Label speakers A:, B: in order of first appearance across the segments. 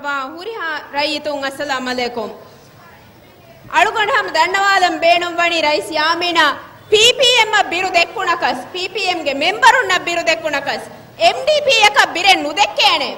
A: ලබ්වා හුරිහා රයිතුන් අස්සලාමු අලයිකුම් අලුගොඩ හම් දන්නවාලම් බේනුම් වණි රයිස් යාමිනා PPM බිරු දෙක්කුණකස් PPM ගේ මෙම්බරුන් බිරු දෙක්කුණකස් MDP එක බිරෙන් නුදෙක්කේනේ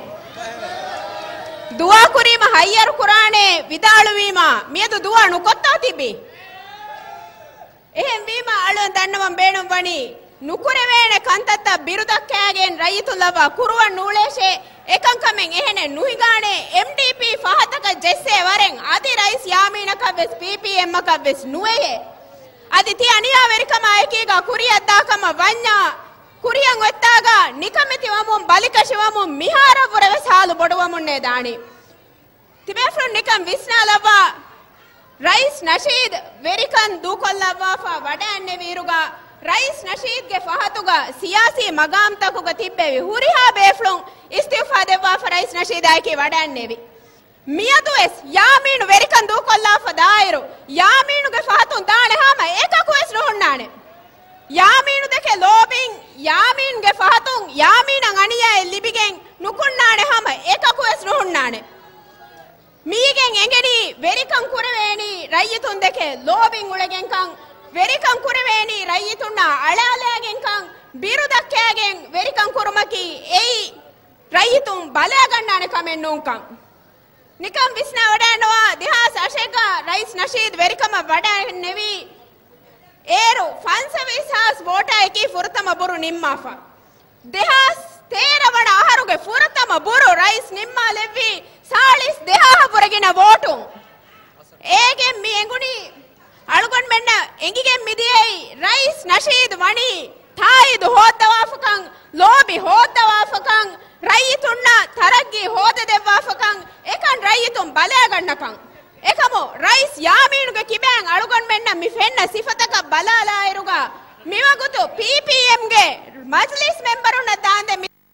A: දුවා කුරීම හයියර් කුරානේ විදාළු වීම මියදු දුවා නුකොත්තා තිබි එහෙන් වීම අලුන් දන්නවම් බේනුම් වණි නුකුරේ වේනේ කන්තත්ත බිරුදක් කෑගෙන් රයිතු ලබා කුරුවන් නූලේෂේ එකන් කමෙන් එහෙනේ නුහිගානේ MDP ෆහතක ජෙස්සේ වරෙන් අති රයිස් යාමිනක වෙස් PPM එක වෙස් නුවේ අදි ති අනියා වෙරිකම අයකීගා කුරියක් දාකම වඤ්ඤා කුරියන් වෙත්තාගා නිකමෙති වමුන් බලිකෂ වමුන් මිහාරවර වෙසාලු බොඩවමුන් නේ දානි තිබේෆ්‍රොන් නිකම් විස්නා ලබා රයිස් නෂීද් වෙරිකන් දූකොල්ලවා ෆා වඩන්නේ වීරුගා රයිස් නෂීද් ගේ ෆහතුගා සියාසී මගාම්තකුගා තිබ්බෙවි හුරිහා බේෆ්ලොන් ඉස්තිෆා දෙවා ෆා රයිස් නෂීද් ආයිකේ වඩන්නේවි මියදුස් යාමීනු වෙරිකන් දූකොල්ලා ෆා දායිරු යාමීනු ගේ ෆහතුන් දානේ හාම ඒකකු එස් නොහුන්නානේ යාමීනු දෙකේ ලෝබින් යාමීන් ගේ ෆහතුන් යාමීනන් අනියා ලිබිගෙන් නුකුන්නානේ හාම ඒකකු එස් නොහුන්නානේ මීගෙන් එංගෙඩි වෙරිකන් කුරවේනි රයිතුන් දෙකේ ලෝබින් උලගෙන් කන් වෙරිකන් කුරවේනි රයිතුන්නා අලාලයෙන් කන් බිරුදක්කයෙන් වෙරිකන් කුරුමකි එයි රයිතුන් බලා ගන්නානේ කමෙන් නුන්කන් නිකම් විස්නා වඩනවා දිහාස අශේකා රයිස් නෂීද් වෙරිකම වඩා නෙවි ඒරු ෆන්සවිසාස් වෝටා එකි ෆුරතම බුරු නිම්මාෆා දෙහාස් තේරවණ ආහරුගේ ෆුරතම බුරු රයිස් නිම්මා ලෙවි සාලිස් දෙහා පුරගෙන වෝටුන් ඒගෙන් මි එඟුනි අලුගොන් මෙන්න එංගිගෙන් මිදියයි රයිස් නෂීද් වණි තායිදු හොද්දවාෆකන් ලෝබි හොද්දවාෆකන් රයිතුන්නා තරග්ගි හොද දෙවාෆකන් එකන් රයිතුන් බලා ගන්නකන් එකමෝ රයිස් යාමීනුගේ කිබෑන් අලුගොන් මෙන්න මි ෆෙන්න සිෆතක බලාලා ඉරුගා මිවගුතු PPM ගේ මජ්ලිස් මෙම්බරුන් දාන්දේ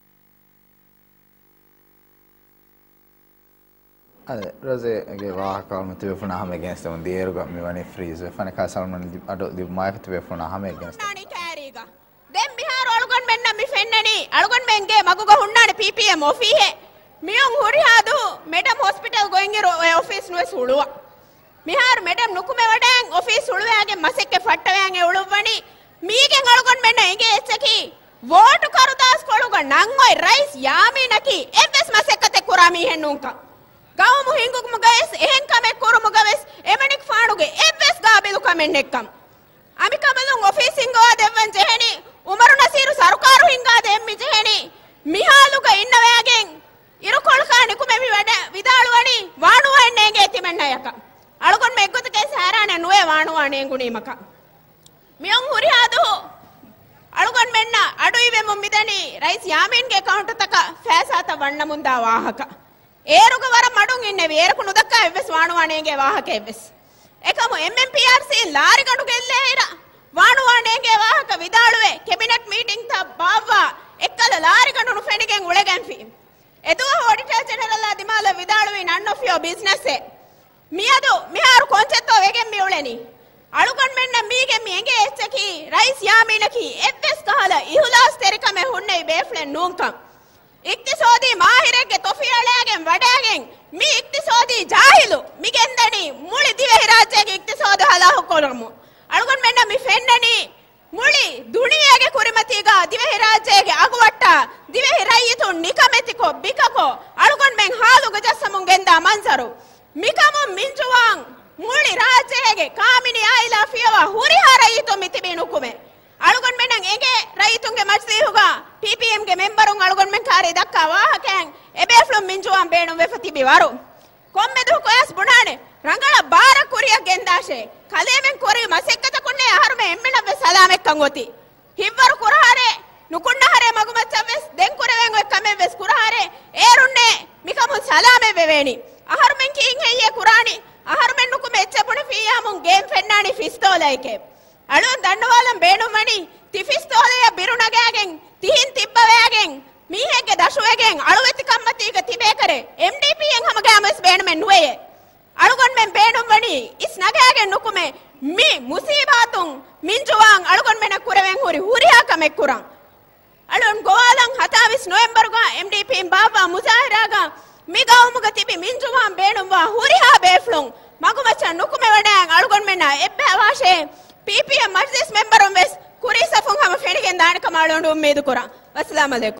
B: අද රොසේ වාහකවම තිබුණා හැම against them දීරුගා මෙවනි ෆ්‍රීස් වෙන කාසල්මන් අඩෝ ದಿ මායක තිබුණා හැම against
A: නානි කෑරීගා දැන් බිහාර අලුගොන් මෙන්න මි ෆෙන්නනි අලුගොන් මෙන්ගේ මගුග හුන්නානේ PPM ඔෆීහෙ මියොන් හුරිහාදු මෙඩම් හොස්පිටල් ගෝයින්ගේ ඔෆිස් නුවේ සුළුවා මිහාර මෙඩම් නුකුමේ වඩන් ඔෆිස් සුළුවාගේ මසෙක්ගේ ෆට්ටවෑන්ගේ උළුවණි මීගෙන් අලුගොන් මෙන්න එගේ එච්චකි වෝටු කරුදාස් කොළුග නං ඔයි රයිස් යාමීනකි එවස් මසෙක්කතේ කුරාමි හෙන්නුන්ක ගාවමු හිඟුක මුගස් එහෙන් කමෙ කුරු මුගවස් එමනික් ෆාණුගේ එවස් ගාබෙලු කමෙන් එක්කම් අමි කමලුන් ඔෆිස් හිඟවා දෙවන් ජෙහෙනි උමරු නසීරු සරුකාරු හිඟා දෙම්මි ජෙහෙනි මිහාලුග ඉන්නවෑගෙන් ඉරුකොල්කානි කුමෙමි වැඩ විදාළුවනි වාණුවන්නේගේ තිමන්නයක අලුගොන් මෙග්ගොතකේ සෑරානේ නුවේ වාණුවානේ ගුණීමක මියොන් හුරිහාදු අලුගොන් මෙන්න අඩුයි වෙමු මිදනි රයිස් යාමීන්ගේ account තක ෆෑසාත වන්න මුන්දා වාහක ඒරුග වර මඩුන් ඉන්නේ වේරකු නුදක්කා එවස් වාණුවානේගේ වාහක එවස් එකම MMPRC ලාරි ගඩු ගෙල්ලේ හිර වාණුවානේගේ වාහක විදාළුවේ කැබිනට් මීටින් තා බාවා එක්කල ලාරි ගඩු ෆෙනිගෙන් උලගන්ෆි එදුව ඔඩිටර් ජෙනරල් අදිමාල විදාළුවේ none of your business මියදු මිහාරු කොන්සෙත්තෝ වෙගෙන් මියුලෙනි අලුගොන් මෙන්න මීගෙන් මියගේ එච්චකි රයිස් යාමීනකි එවස් කහල ඉහුලාස් තෙරිකම හුන්නේ බේෆ්ලෙන් නූන්කම් ඉක්තිසෝදී මාහිරගේ තොෆියලෑගෙන් වඩාගෙන් මි ඉක්තිසෝදී ජාහිලු මිගෙන්දනි මුලි දිවෙහි රාජ්‍යයේ ඉක්තිසෝද හලාහු කොලමු අලුගොන් මෙන්න මි ෆෙන්නනි මුලි දුනියගේ කුරිමතිගා දිවෙහි රාජ්‍යයේ අගවට්ටා දිවෙහි රයිතුන් නිකමෙතිකෝ බිකකෝ අලුගොන් මෙන් හාලුග ජස්සමුන් ගෙන්දා මන්සරු මිකමු මින්චුවන් මුලි රාජ්‍යයේ කාමිනි ආයිලා ෆියවා හුරිහා රයිතු මිතිබිනුකුමේ අලුගොන් මෙන්න එගේ රයිතුන්ගේ මජ්ලිහුගා PPM ගේ මෙම්බරුන් අලුගොන් මෙන් කාරේ දක්කා වාහකයන් එබේෆ්ලොම් මින්චුවන් බේණුම් වෙෆතිබි වරු කොම්මෙදු කොයස් බුණානේ රංගල බාර කුරියක් ගෙන්දාෂේ කලෙමෙන් කොරි මසෙක්කත කුන්නේ ආහරුමේ එම්මෙන වෙ සලාමෙක්කන් ගොති හිව්වරු කුරහාරේ නුකුණ්ණහරේ මගුමච්චවෙස් දෙන් කුරවෙන් ඔය කමෙන් වෙස් කුරහාරේ ඒරුන්නේ මිකමු සලාමෙ වෙවෙනි ආහරුමෙන් කින් හෙయ్యේ කුරානි ආහරුමෙන් නුකුමෙ එච්චපුණ ෆියාමුන් ගේම් ෆෙන්නානි ෆිස්තෝලයිකේ අලුන් දන්නවාලම් බේණුමණි තිෆිස්තෝලය බිරුණගෑගෙන් තිහින් තිබ්බවෑගෙන් මීහෙගේ දශුවගෙන් අලුවෙති කම්මතික තිබේ කරේ MDP යෙන් හැමගෑමස් බේණුමෙන් නුවේ අලුගොන් මෙන් බේණුමණි ඉස් නගෑගෙන් නුකුමේ මි මුසීබාතුන් මින්ජුවාන් අලුගොන් මෙන කුරවෙන් හුරිහා කමෙක් කුරන් අලුන් ගෝලන් 27 නොවැම්බර් ගා MDP න් Bawa මුසාහිරාගා mi gawmuga tibi minjumam beenumwa huriha beeflun magu macha nukume wadang alugon menna ebbe awashe PPM majlis member wes kurisa fun hama fenigen danika malondu ummedu kora. Assalamu alaikum.